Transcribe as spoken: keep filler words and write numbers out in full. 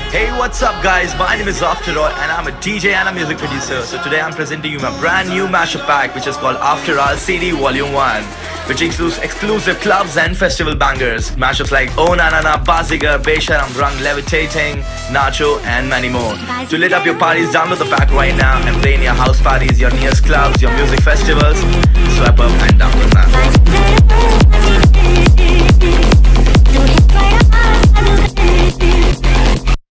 Hey, what's up guys, my name is Afterhours and I'm a D J and a music producer. So today I'm presenting you my brand new mashup pack which is called Afterhours C D Volume one, which includes exclusive clubs and festival bangers. Mashups like Oh Na Na Na, Bazigar, Besharam Rang, Levitating, Nacho and many more. To lit up your parties, download the pack right now and play in your house parties, your nearest clubs, your music festivals. So I